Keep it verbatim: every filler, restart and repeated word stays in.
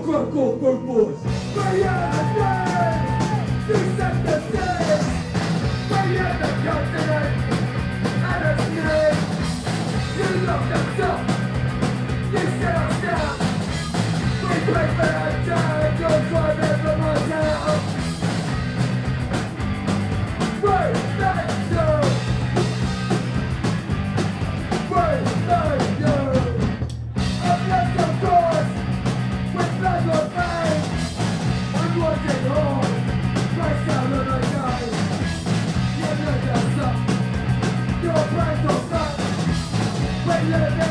struggle purpose. We are the day, you set the stage. We are the continent, and a snake. You locked us up, you set us down. We break for our time, you're driving from our town. Right, that's you. Right, that's you. I've left your course with blood or pain. I'm watching home, right down on the night. You let us up, your plans are done. We live in